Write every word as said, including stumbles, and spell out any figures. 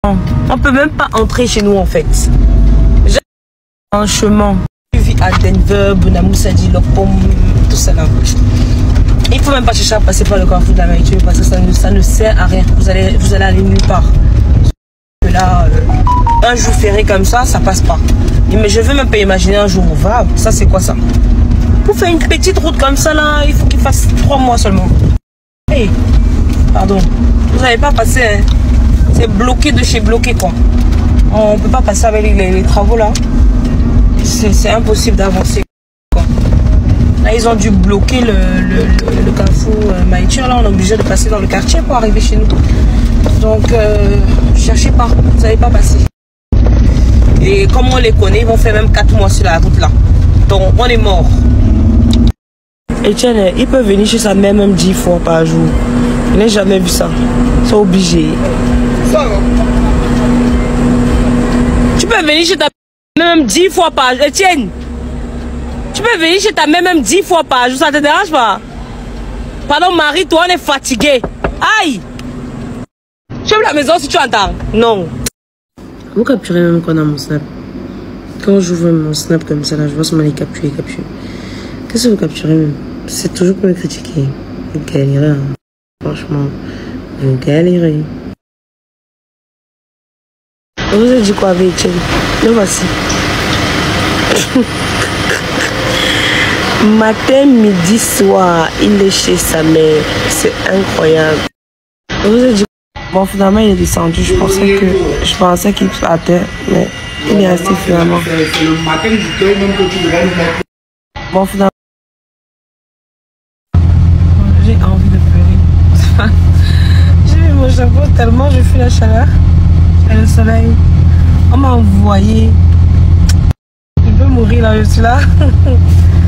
On peut même pas entrer chez nous en fait. Un chemin. Tu vis à Denver, Bonamoussadi, Lopom, tout ça là. Il faut même pas chercher à passer par le carrefour de la Maïtue parce que ça ne, ça ne sert à rien. Vous allez, vous allez aller nulle part. Là, euh, un jour férié comme ça, ça passe pas. Mais je veux même pas imaginer un jour où va. Ça c'est quoi ça? Pour faire une petite route comme ça là, il faut qu'il fasse trois mois seulement. Hey, pardon. Vous n'avez pas passé, hein? C'est bloqué de chez bloqué quoi. On peut pas passer avec les, les, les travaux là. C'est impossible d'avancer. Là ils ont dû bloquer le, le, le, le carrefour euh, Maïture. Là on est obligé de passer dans le quartier pour arriver chez nous. Donc euh, cherchez pas, vous n'allez pas passer. Et comme on les connaît, ils vont faire même quatre mois sur la route là. Donc on est mort. Etienne, il peut venir chez sa mère même dix fois par jour. Je n'ai jamais vu ça. Ils sont obligés. Tu peux venir chez ta mère même dix fois par jour. Etienne, tu peux venir chez ta mère même dix fois par jour. Ça te dérange pas? Pardon, Marie, toi, on est fatigué. Aïe! Tu aimes la maison si tu entends? Non. Vous capturez même qu'on a mon snap. Quand j'ouvre mon snap comme ça, là, je vois seulement les capturer, capturer. Qu'est-ce que vous capturez même? C'est toujours pour me critiquer. Vous galérez, hein. Franchement, vous galérez. Je vous ai dit quoi avec Etienne? Le voici. Matin, midi, soir, il est chez sa mère. C'est incroyable. Je vous ai dit. Bon, finalement, il est descendu. Je pensais que je pensais qu'il partait, mais il est resté finalement. Bon, finalement. J'ai envie de pleurer. J'ai mis mon chapeau tellement je fuis la chaleur. Et le soleil. On m'a envoyé. Je peux mourir là, je suis là.